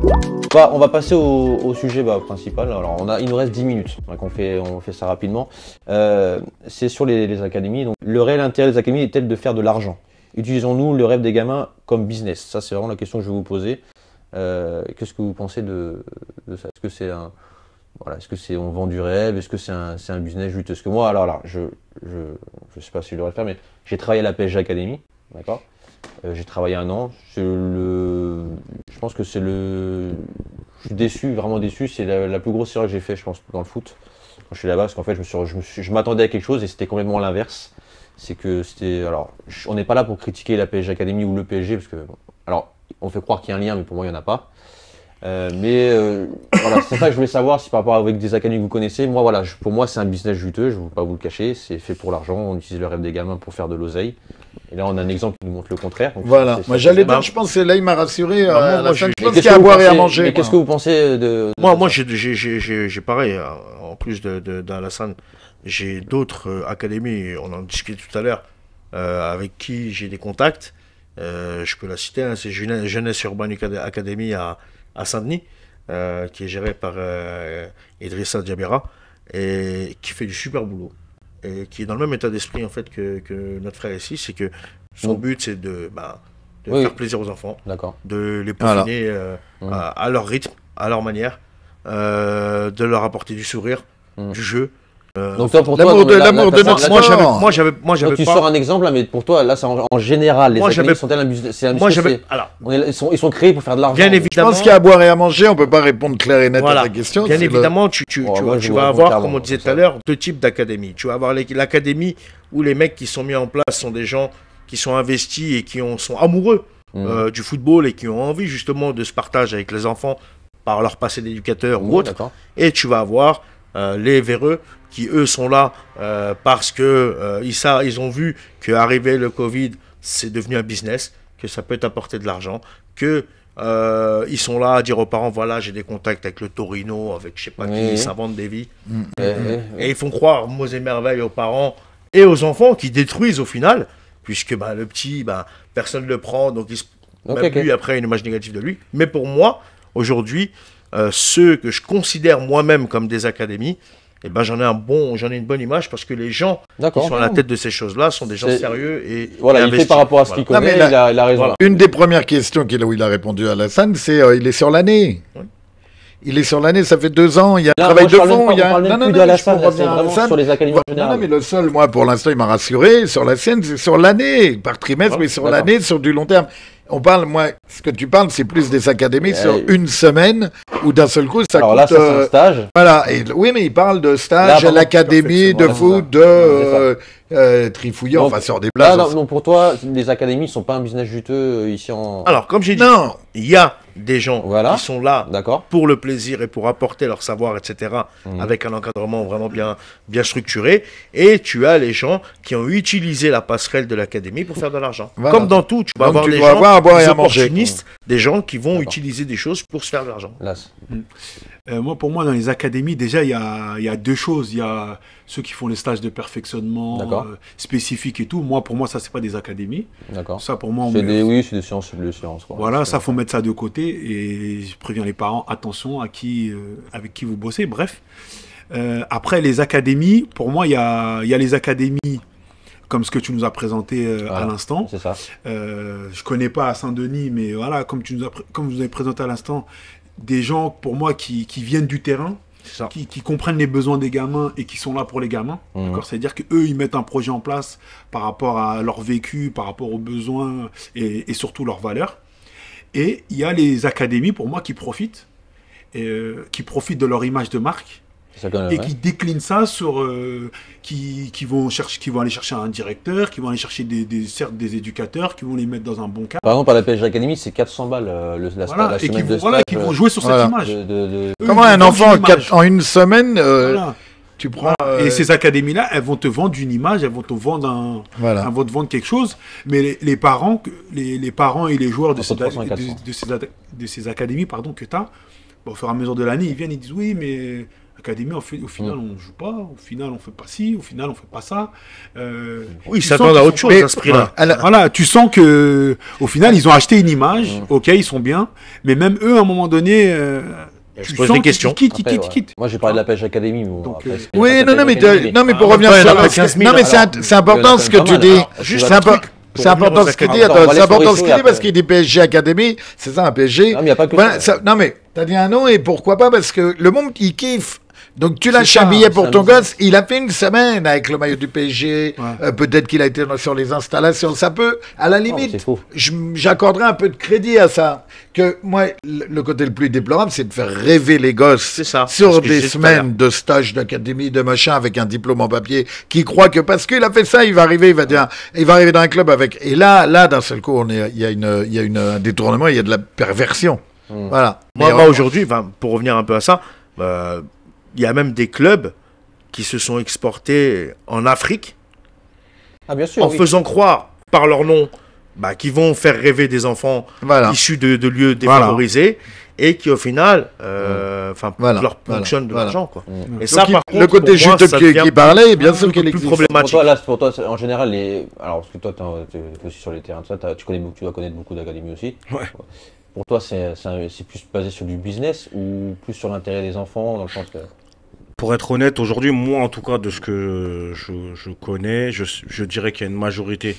On va passer au sujet principal. Alors, il nous reste 10 minutes, donc on fait ça rapidement. C'est sur les académies. Donc, le réel intérêt des académies est-il de faire de l'argent? Utilisons-nous le rêve des gamins comme business? Ça, c'est vraiment la question que je vais vous poser. Qu'est-ce que vous pensez de ça? Est-ce que c'est est-ce que on vend du rêve? Est-ce que c'est un business juteux? Parce que moi, alors là, je sais pas si je devrais le faire, mais j'ai travaillé à la PSG Academy, d'accord? J'ai travaillé 1 an. Je pense que je suis déçu, vraiment déçu. C'est la plus grosse erreur que j'ai fait, je pense, dans le foot quand je suis là-bas, parce qu'en fait, je m'attendais à quelque chose et c'était complètement l'inverse. C'est que alors, on n'est pas là pour critiquer la PSG Academy ou le PSG, parce que, alors, on fait croire qu'il y a un lien, mais pour moi, il n'y en a pas. Voilà, c'est ça que je voulais savoir, si par rapport avec des académies que vous connaissez, moi, voilà, pour moi, c'est un business juteux, je ne vais pas vous le cacher, c'est fait pour l'argent, on utilise le rêve des gamins pour faire de l'oseille. Et là, on a un exemple qui nous montre le contraire. Donc voilà, moi j'allais dire, je pense que là, il m'a rassuré. Moi, je pense qu'il y a à boire et à manger. Mais qu'est-ce que vous pensez de moi, j'ai pareil, en plus d'Alassane, j'ai d'autres académies, on en discutait tout à l'heure, avec qui j'ai des contacts. Je peux la citer, hein, c'est Jeunesse Urban Academy à Saint-Denis, qui est gérée par Idrissa Diabera, et qui fait du super boulot. Et qui est dans le même état d'esprit en fait que notre frère ici, c'est que son but c'est de faire plaisir aux enfants, de les peaufiner à leur rythme, à leur manière, de leur apporter du sourire, du jeu. Donc toi, pour l'amour de notre sport. Moi j'avais pas. Tu sors un exemple là, mais pour toi là, c'est en général les académies sont-elles un business? Ils sont créés pour faire de l'argent. Bien évidemment. Je pense qu'il y a à boire et à manger. On peut pas répondre clair et net à ta question. Bien évidemment, tu vas avoir, comme on disait tout à l'heure, 2 types d'académies. Tu vas avoir l'académie où les mecs qui sont mis en place sont des gens qui sont investis et qui sont amoureux du football et qui ont envie justement de se partager avec les enfants par leur passé d'éducateur ou autre. Et tu vas avoir les véreux qui eux sont là parce que ils ont vu qu'arriver le Covid, c'est devenu un business, que ça peut t'apporter de l'argent, que ils sont là à dire aux parents, voilà, j'ai des contacts avec le Torino, avec je sais pas qui, ils s'inventent des vies. Et ils font croire mots et merveilles aux parents et aux enfants qui détruisent au final, puisque le petit, personne ne le prend, donc lui après a une image négative de lui. Mais pour moi, aujourd'hui, ceux que je considère moi-même comme des académies, j'en ai une bonne image parce que les gens qui sont à la tête de ces choses-là sont des gens sérieux et voilà, il fait par rapport à ce qu'il connaît, il a raison. Voilà. Une des premières questions où il a répondu à Alassane, c'est il est sur l'année. Oui. Il est sur l'année, ça fait 2 ans, il y a un travail de fond. Sur les académies en général. Non, mais le seul, moi, pour l'instant, il m'a rassuré, sur la scène, c'est sur l'année, par trimestre, mais sur l'année, sur du long terme. On parle, moi, ce que tu parles, c'est plus des académies sur une semaine où d'un seul coup, ça coûte... là, ça, c'est un stage. Voilà. Oui, mais il parle de stage à l'académie de foot de Trifouillant, enfin, sur des places. Non, pour toi, les académies ne sont pas un business juteux ici en... Alors, comme j'ai dit, il y a des gens qui sont là pour le plaisir et pour apporter leur savoir, etc., avec un encadrement vraiment bien structuré. Et tu as les gens qui ont utilisé la passerelle de l'académie pour faire de l'argent. Voilà. Comme dans tout, tu vas avoir des gens, des opportunistes, des gens qui vont utiliser des choses pour se faire de l'argent. Pour moi, dans les académies, déjà, il y a 2 choses. Il y a ceux qui font les stages de perfectionnement spécifiques et tout. Pour moi, ça, c'est pas des académies. Ça, pour moi, c'est des sciences. Quoi. Voilà, ça, faut mettre ça de côté. Et je préviens les parents, attention avec qui vous bossez. Bref. Après, les académies, pour moi, il y a les académies comme ce que tu nous as présenté à l'instant. C'est ça. Je connais pas à Saint-Denis, mais voilà, comme vous avez présenté à l'instant, des gens, pour moi, qui viennent du terrain, qui comprennent les besoins des gamins et qui sont là pour les gamins. C'est-à-dire qu'eux, ils mettent un projet en place par rapport à leur vécu, par rapport aux besoins et surtout leurs valeurs. Et il y a les académies, pour moi, qui profitent de leur image de marque. Qui déclinent ça sur qui vont aller chercher un directeur, qui vont aller chercher certes des éducateurs, qui vont les mettre dans un bon cadre. Par exemple, à la PSG Academy, c'est 400 balles la semaine de stage. Qui vont jouer sur cette image. Comment un enfant en une semaine tu prends et ces académies-là, elles vont te vendre une image, elles vont te vendre elles vont te vendre quelque chose. Mais les parents et les joueurs de ces académies, que tu as, au fur et à mesure de l'année, ils viennent, ils disent oui, mais Académie, au final, on ne joue pas. Au final, on ne fait pas ci. Au final, on ne fait pas ça. Oui, ils s'attendent à autre chose à ce prix-là. Voilà, tu sens qu'au final, ils ont acheté une image. Ok, ils sont bien. Mais même eux, à un moment donné... je pose des questions. Ils quittent. Moi, j'ai parlé de la pêche académie. Oui, mais pour revenir sur la... Non, mais c'est important ce que tu dis. C'est important ce qu'il dit. C'est important ce qu'il dit parce qu'il dit PSG Académie. C'est ça, un PSG. Non, mais il n'y a pas que ça. Non, mais t'as dit un nom et pourquoi pas? Parce que le monde, il kiffe. Donc tu lâches un billet pour ton gosse. Il a fait une semaine avec le maillot du PSG. Peut-être qu'il a été sur les installations. Ça peut, à la limite, j'accorderais un peu de crédit à ça. Que moi, le côté le plus déplorable, c'est de faire rêver les gosses sur des semaines de stage d'académie, de machin, avec un diplôme en papier, qui croit que parce qu'il a fait ça, il va arriver dans un club avec. Et là, d'un seul coup, il y a un détournement, il y a de la perversion. Voilà. Moi aujourd'hui, pour revenir un peu à ça. Il y a même des clubs qui se sont exportés en Afrique bien sûr, en faisant croire par leur nom qu'ils vont faire rêver des enfants issus de lieux défavorisés et qui au final leur ponctionnent de l'argent. Quoi. Et ça, par contre, le côté chute qui parlait, bien sûr qu'il est plus problématique. Pour toi, en général, alors parce que toi, tu es aussi sur les terrains, tu dois connaître beaucoup d'académies aussi. Ouais. Pour toi, c'est plus basé sur du business ou plus sur l'intérêt des enfants dans le sens que... Pour être honnête, aujourd'hui, moi en tout cas, de ce que je connais, je dirais qu'il y a une majorité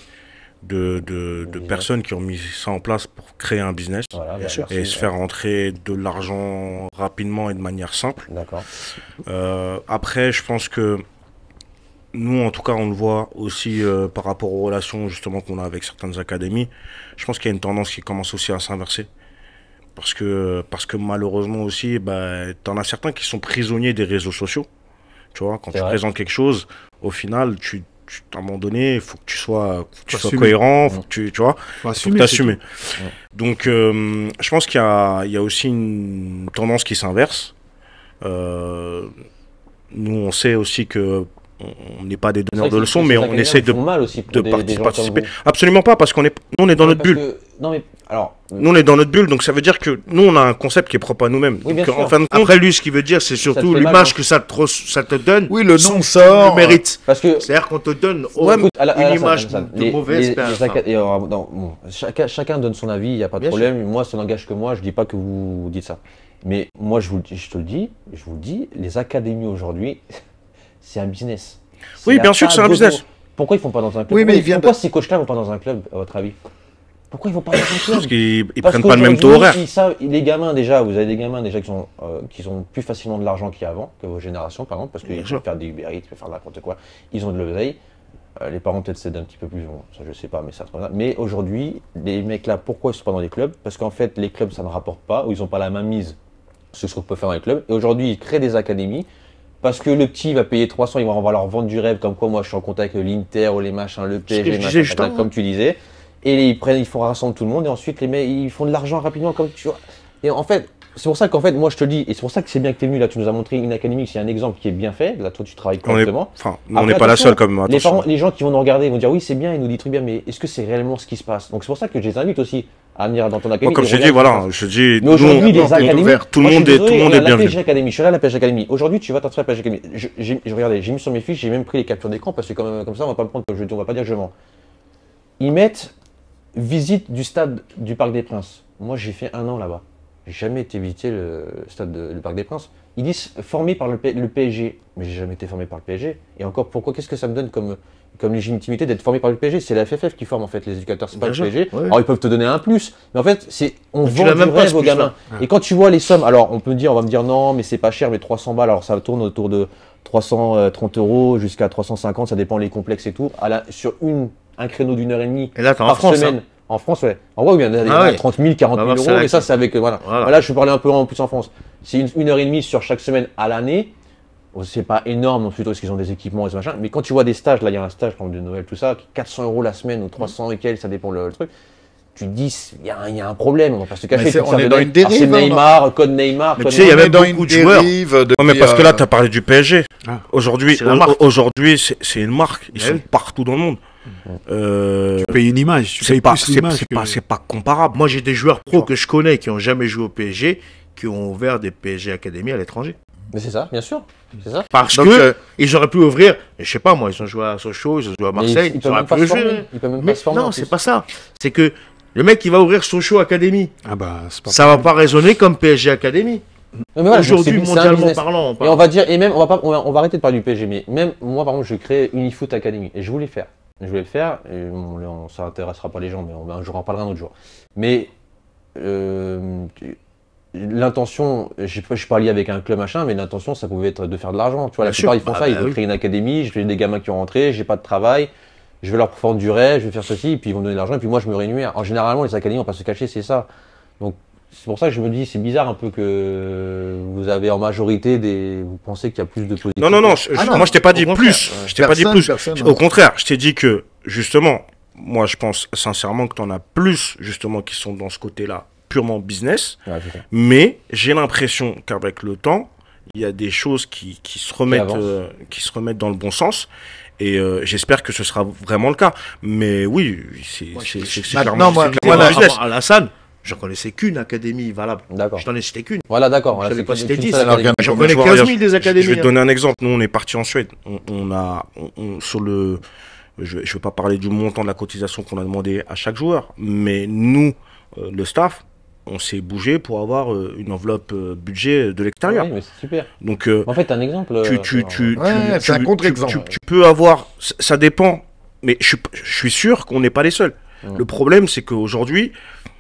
de personnes qui ont mis ça en place pour créer un business et se faire rentrer de l'argent rapidement et de manière simple. D'accord. Après, je pense que nous, en tout cas, on le voit aussi par rapport aux relations justement qu'on a avec certaines académies. Je pense qu'il y a une tendance qui commence aussi à s'inverser. Parce que malheureusement aussi, t'en as certains qui sont prisonniers des réseaux sociaux. Tu vois, quand tu présentes quelque chose, au final, à un moment donné, il faut que tu sois cohérent, faut que tu vois, faut t'assumer. Donc, je pense qu'il y a aussi une tendance qui s'inverse. Nous, on sait aussi que on n'est pas des donneurs de leçons, mais on essaie de participer. Absolument pas, parce nous, on est dans notre bulle. Nous, on est dans notre bulle, donc ça veut dire que nous, on a un concept qui est propre à nous-mêmes. Oui, après, lui, ce qu'il veut dire, c'est surtout l'image que ça te donne. Oui, le nom sort. Le mérite. C'est-à-dire qu'on te donne une image de mauvaise. Chacun donne son avis, il n'y a pas de problème. Moi, ça n'engage que moi, je ne dis pas que vous dites ça. Mais moi, je te le dis, les académies aujourd'hui, c'est un business. Oui, bien sûr, c'est un business. Pourquoi ils ne font pas dans un club? Pourquoi ces coachs-là ne vont pas dans un club, à votre avis? Pourquoi ils ne vont pas dans un club? Parce qu'ils ne prennent pas le même taux horaire. Les gamins, déjà, vous avez des gamins déjà qui ont plus facilement de l'argent qu'avant, que vos générations, par exemple, parce qu'ils peuvent faire des Uber Eats, ils peuvent faire n'importe quoi. Ils ont de l'oseille. Les parents peut-être cèdent un petit peu plus, ça je sais pas, mais ça se passe. Mais aujourd'hui, les mecs là, pourquoi ils ne sont pas dans les clubs? Parce qu'en fait, les clubs, ça ne rapporte pas, ou ils n'ont pas la main mise sur ce qu'on peut faire dans les clubs. Et aujourd'hui, ils créent des académies. Parce que le petit va payer 300, on va leur vendre du rêve, comme quoi moi je suis en contact avec l'Inter ou les machins, le PSG, comme tu disais. Et ils font rassembler tout le monde et ensuite les mecs ils font de l'argent rapidement comme tu vois. Et en fait, c'est pour ça qu'en fait, moi je te le dis, et c'est pour ça que c'est bien que tu es venu là, tu nous as montré une académie, c'est un exemple qui est bien fait, là toi tu travailles correctement. On n'est pas la seule comme les gens qui vont nous regarder vont dire oui c'est bien, ils nous disent très bien, mais est-ce que c'est réellement ce qui se passe? Donc c'est pour ça que je les invite aussi à venir dans ton académie. Comme je dis, voilà, je dis, mais aujourd'hui les académies, tout le monde est bien vu. Je suis là à la pêche académie. Aujourd'hui tu vas t'inscrire à la pêche académie. Regardez, j'ai mis sur mes fiches, j'ai même pris les captures d'écran parce que comme ça on va pas me prendre on va pas dire que je mens. Ils mettent visite du stade du Parc des Princes. Moi j'ai fait 1 an là-bas. J'ai jamais été visiter le stade du Parc des Princes. Ils disent formé par le PSG. Mais j'ai jamais été formé par le PSG. Et encore, pourquoi? Qu'est-ce que ça me donne comme légitimité d'être formé par le PSG? C'est la FFF qui forme en fait les éducateurs, c'est pas le PSG. Ouais. Alors ils peuvent te donner un plus. Mais en fait, on vend du rêve aux gamins. Et quand tu vois les sommes, alors on va me dire non, mais c'est pas cher, mais 300 balles. Alors ça tourne autour de 330 € jusqu'à 350, ça dépend les complexes et tout. sur un créneau d'1h30 et là, par semaine. Hein. En France, ouais. En vrai, il y a 30 000, 40 000 euros, mais ça, c'est avec. Voilà. Là, je parlais un peu en plus en France. C'est 1h30 sur chaque semaine à l'année. C'est pas énorme non plus, parce qu'ils ont des équipements et ce machin. Mais quand tu vois des stages, là, il y a un stage, par exemple, de Noël, tout ça, 400 € la semaine ou 300 et quelques, ça dépend le truc. Tu te dis, il y a un problème, on va pas se cacher. On est dans une dérive. C'est Neymar, code Neymar. Tu sais, il y a même beaucoup de joueurs. Mais parce que là, tu as parlé du PSG. Aujourd'hui, c'est une marque. Ils sont partout dans le monde. Tu payes une image. C'est pas comparable. Moi, j'ai des joueurs pro que je connais qui n'ont jamais joué au PSG, qui ont ouvert des PSG Academy à l'étranger. Mais c'est ça, bien sûr. C'est ça. Parce que ils auraient pu ouvrir, je sais pas moi, ils ont joué à Sochaux, ils ont joué à Marseille, ils auraient pu ouvrir. Mais non, c'est pas ça. C'est que le mec qui va ouvrir Sochaux Academy, ça va pas résonner comme PSG Academy. Voilà, aujourd'hui, mondialement parlant. Et on va dire, et même, on va arrêter de parler du PSG, mais même moi, par exemple, je crée Unifoot Academy et je voulais le faire. Et ça intéressera pas les gens, mais un jour on en parlera un autre jour. Mais l'intention, je suis pas lié avec un club machin, mais l'intention, ça pouvait être de faire de l'argent. Tu vois, la plupart ils font ça, ils veulent créer une académie, j'ai des gamins qui ont rentré, j'ai pas de travail, je vais leur prendre du rêve, je vais faire ceci, et puis ils vont me donner de l'argent, et puis moi je me rémunère. En généralement, les académies, on va pas se cacher, c'est ça. Donc c'est pour ça que je me dis, c'est bizarre un peu que vous avez en majorité vous pensez qu'il y a plus de positifs. Non, moi je t'ai pas dit plus. Je t'ai pas dit plus. Au contraire, je t'ai dit que, justement, moi je pense sincèrement que tu en as plus, justement, qui sont dans ce côté-là, purement business. Ouais, mais j'ai l'impression qu'avec le temps, il y a des choses qui se remettent dans le bon sens. Et j'espère que ce sera vraiment le cas. Mais oui, c'est clairement business. Alassane, je connaissais qu'une académie valable. D'accord. Je t'en ai cité qu'une. Voilà, d'accord. Je n'avais pas cité 10. J'en connais 15 000 des académies. Je vais te donner un exemple. Nous, on est parti en Suède. Je ne vais pas parler du montant de la cotisation qu'on a demandé à chaque joueur. Mais nous, le staff, on s'est bougé pour avoir une enveloppe budget de l'extérieur. Oui, mais c'est super. Donc, en fait, un exemple. C'est un contre-exemple. Tu peux avoir. Ça dépend. Mais je suis sûr qu'on n'est pas les seuls. Le problème, c'est qu'aujourd'hui,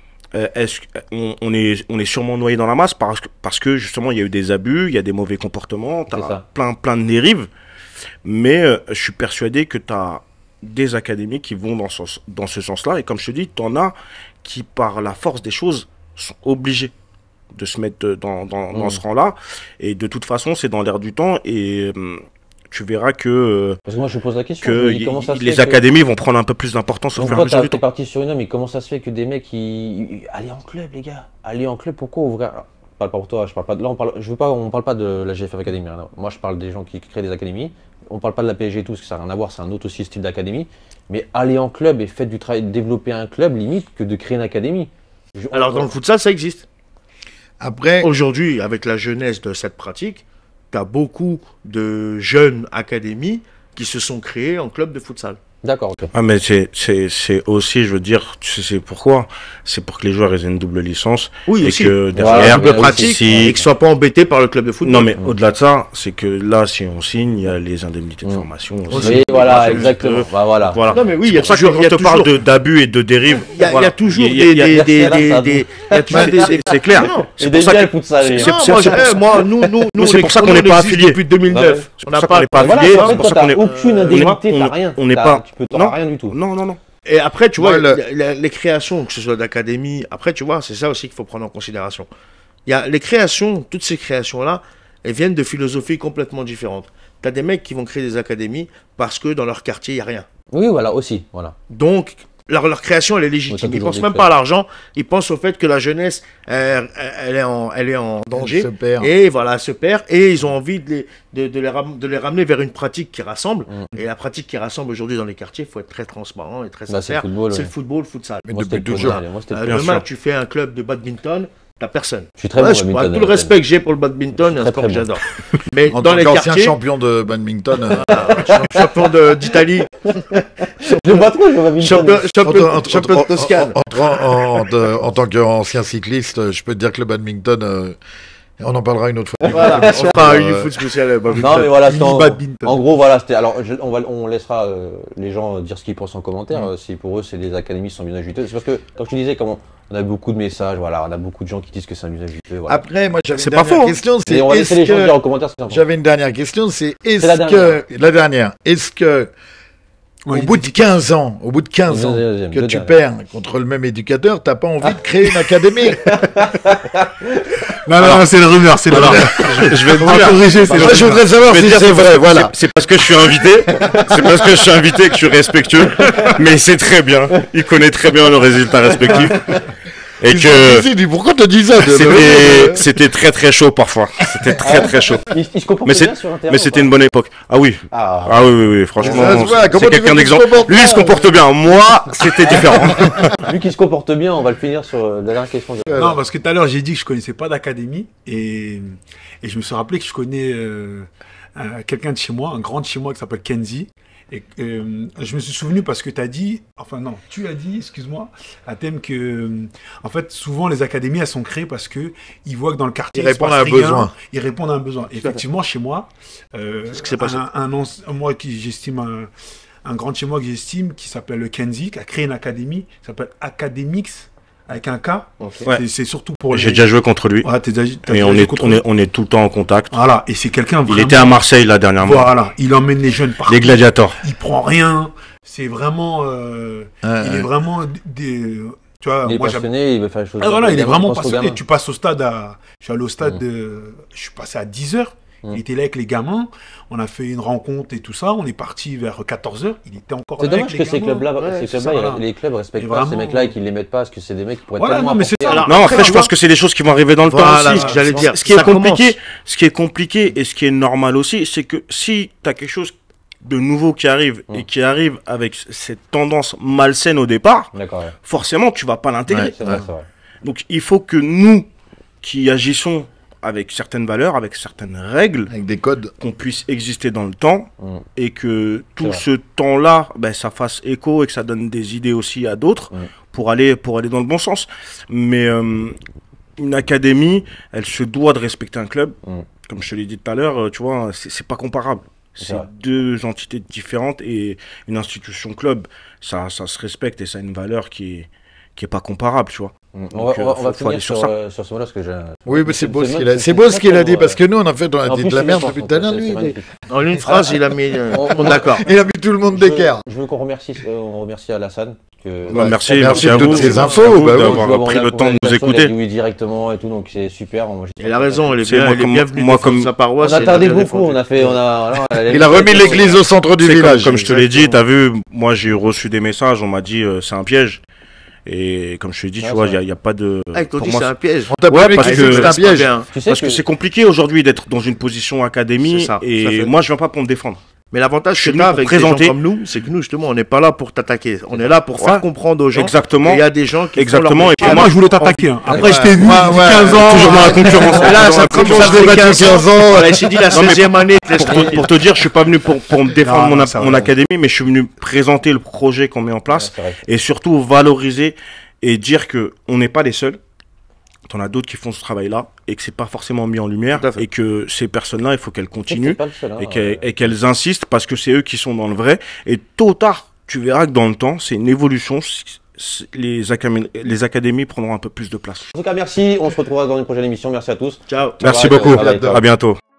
on est sûrement noyé dans la masse parce que justement il y a eu des abus, il y a des mauvais comportements, tu as plein de dérives, mais je suis persuadé que tu as des académies qui vont dans ce sens-là, et comme je te dis, tu en as qui par la force des choses sont obligés de se mettre dans ce rang-là, et de toute façon c'est dans l'air du temps, et tu verras que, parce que moi je pose la question, les académies vont prendre un peu plus d'importance au fur et à mesure du temps. Parti sur une homme, mais comment ça se fait que des mecs allez en club, les gars, allez en club, pourquoi ouvrir? Alors, je parle pas pour toi, je parle pas de là, on parle pas de la GFF Academy. Moi je parle des gens qui créent des académies. On parle pas de la PSG et tout, parce que ça n'a rien à voir, c'est un autre aussi style d'académie. Mais aller en club et faites du travail, développer un club limite que de créer une académie. Alors dans le futsal ça existe. Après, aujourd'hui avec la jeunesse de cette pratique, tu as beaucoup de jeunes académies qui se sont créées en club de futsal. D'accord. Okay. Ah mais c'est aussi, je veux dire, tu sais pourquoi? C'est pour que les joueurs aient une double licence. Oui, et aussi. Que derrière, double pratique, et qu'ils ne soient pas embêtés par le club de football. Non mais au-delà de ça, c'est que là, si on signe, il y a les indemnités de formation. Oui, voilà, exactement. Voilà. Non mais oui, il y a pour ça que quand on te parle d'abus et de dérives, il y a toujours des... C'est clair. C'est pour ça que moi, nous, c'est pour ça qu'on n'est pas affilié depuis 2009. On n'a pas affilié. C'est pour ça qu'on n'est aucune indemnité, t'as rien. On n'est pas. Tu peux rien du tout. Non. Et après, tu vois, les créations, que ce soit d'académie, après, tu vois, c'est ça aussi qu'il faut prendre en considération. Il y a les créations, toutes ces créations-là, elles viennent de philosophies complètement différentes. Tu as des mecs qui vont créer des académies parce que dans leur quartier, il n'y a rien. Oui, voilà, aussi. Voilà. Donc, leur création, elle est légitime. Ils ne pensent même pas à l'argent, ils pensent au fait que la jeunesse, elle est en danger. Et voilà, elle se perd. Et ils ont envie de les ramener vers une pratique qui rassemble. Et la pratique qui rassemble aujourd'hui dans les quartiers, il faut être très transparent et très sincère. C'est le football, le futsal. Mais depuis toujours. Demain, tu fais un club de badminton, t'as personne. Je suis très bon au badminton. Tout le respect que j'ai pour le badminton, c'est un sport que j'adore. Mais dans les quartiers, ancien champion de badminton, champion d'Italie, je vois trop le badminton. Champion de Toscane. En tant qu'ancien cycliste, je peux te dire que le badminton, on en parlera une autre fois. Voilà, on fera un foot spécial badminton. Non mais voilà, en gros voilà, c'était. Alors on laissera les gens dire ce qu'ils pensent en commentaire. Si pour eux c'est des académies qui sont bien juteuses. C'est parce que comme je te disais, on a beaucoup de messages, voilà, on a beaucoup de gens qui disent que c'est un usage juteux. Voilà. Après, moi j'avais une dernière question, c'est on va laisser les gens dire en commentaire. J'avais une dernière question, c'est est-ce que au bout de 15 ans, que tu perds contre le même éducateur, t'as pas envie de créer une académie? Non, c'est une rumeur, c'est une rumeur. Je vais te corriger. Moi, je voudrais savoir si c'est vrai, voilà. C'est parce que je suis invité, que je suis respectueux, mais c'est très bien. Il connaît très bien nos résultats respectifs. Et que pourquoi tu dis ça? C'était très très chaud parfois. C'était très très chaud. Il se comportait bien sur un terrain. Mais c'était une bonne époque. Ah oui. Ah oui, franchement. C'est quelqu'un d'exemple. Lui, il se comporte bien. Moi, c'était différent. Lui qui se comporte bien, on va le finir sur la dernière question. Non, parce que tout à l'heure, j'ai dit que je connaissais pas d'académie. Et je me suis rappelé que je connais quelqu'un de chez moi, un grand de chez moi qui s'appelle Kenzie. Et je me suis souvenu parce que tu as dit, tu as dit, excuse-moi, à thème que, en fait, souvent les académies, elles sont créées parce que ils voient que dans le quartier, ils répondent à un besoin. Ils répondent à un besoin. Et effectivement, chez moi, moi qui j'estime un grand de chez moi que j'estime, qui s'appelle le Kenzie, qui a créé une académie, qui s'appelle Academix. Avec un K, okay. C'est surtout pour. J'ai déjà joué contre lui. Et on est tout le temps en contact. Voilà, et c'est quelqu'un. Il était à Marseille là dernièrement. Voilà, il emmène les jeunes partout. Les gladiators. Il prend rien. C'est vraiment. Il est vraiment tu vois, il est passionné, il veut faire les choses. Voilà, il est vraiment passionné. Tu passes au stade je suis allé au stade je suis passé à 10h. Il était là avec les gamins, on a fait une rencontre et tout ça, on est parti vers 14h, il était encore là. C'est dommage que ces clubs-là, les clubs respectent pas ces mecs-là et qu'ils les mettent pas, parce que c'est des mecs qui pourraient tellement apporter. Non, après je pense que c'est des choses qui vont arriver dans le temps aussi. J'allais dire. Ce qui est compliqué et ce qui est normal aussi, c'est que si tu as quelque chose de nouveau qui arrive et qui arrive avec cette tendance malsaine au départ, forcément tu vas pas l'intégrer. Donc il faut que nous qui agissons avec certaines valeurs, avec certaines règles, avec des codes, qu'on puisse exister dans le temps et que tout ce temps-là, ça fasse écho et que ça donne des idées aussi à d'autres pour aller dans le bon sens. Mais une académie, elle se doit de respecter un club. Comme je te l'ai dit tout à l'heure, tu vois, c'est pas comparable. C'est deux entités différentes et une institution club, ça se respecte et ça a une valeur qui est pas comparable, tu vois. On va finir sur ce mot-là parce que j'ai. Oui, mais c'est beau ce qu'il a dit parce que nous on a fait on a dit de la merde depuis tout à l'heure lui. En une phrase, il a mis d'accord. Il a mis tout le monde d'équerre. Je veux qu'on remercie Alassane. Merci à vous toutes ces infos d'avoir pris le temps de nous écouter. Oui, directement et tout, donc c'est super. Il a raison, il est bienvenu dans sa paroisse. On a tardé beaucoup, il a remis l'église au centre du village. Comme je te l'ai dit, t'as vu, moi j'ai reçu des messages, on m'a dit c'est un piège. Et comme je te l'ai dit, tu vois, il n'y a pas de. Pour moi, c'est un piège. On t'a pas parce que c'est un piège. Parce que c'est compliqué aujourd'hui d'être dans une position académie. Et moi, je viens pas pour me défendre. Mais l'avantage que tu as avec des gens comme nous, c'est que nous, justement, on n'est pas là pour t'attaquer. On est là pour faire comprendre aux gens. Exactement. Il y a des gens qui. Exactement. Et puis moi, je voulais t'attaquer. Après, je t'ai vu 15 ans. Toujours dans la concurrence. Là, ça commence à 15 ans. On a essayé la 16e année. Pour te dire, je suis pas venu pour me défendre mon académie, mais je suis venu présenter le projet qu'on met en place et surtout valoriser et dire que on n'est pas les seuls. T'en as d'autres qui font ce travail-là et que c'est pas forcément mis en lumière et que ces personnes-là, il faut qu'elles continuent et qu'elles insistent parce que c'est eux qui sont dans le vrai. Et tôt ou tard, tu verras que dans le temps, c'est une évolution. Les académies prendront un peu plus de place. En tout cas, merci. On se retrouvera dans une prochaine émission. Merci à tous. Ciao. Merci beaucoup. À bientôt.